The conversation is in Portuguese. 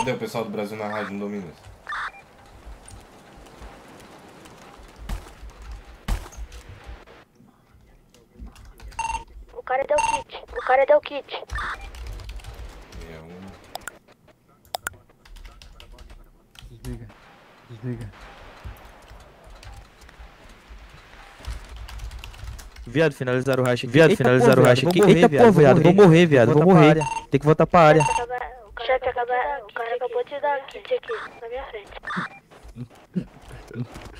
Cadê o pessoal do Brasil na rádio? Não domina isso. O cara deu kit. O cara deu kit. Desliga. Desliga. Viado, finalizaram o racha aqui. Viado, finalizaram o racha aqui. Eita, pô, viado. Vou morrer, viado. Vou morrer. Tem que voltar pra área. Chefe, o cara acabou de dar kit aqui, na minha frente.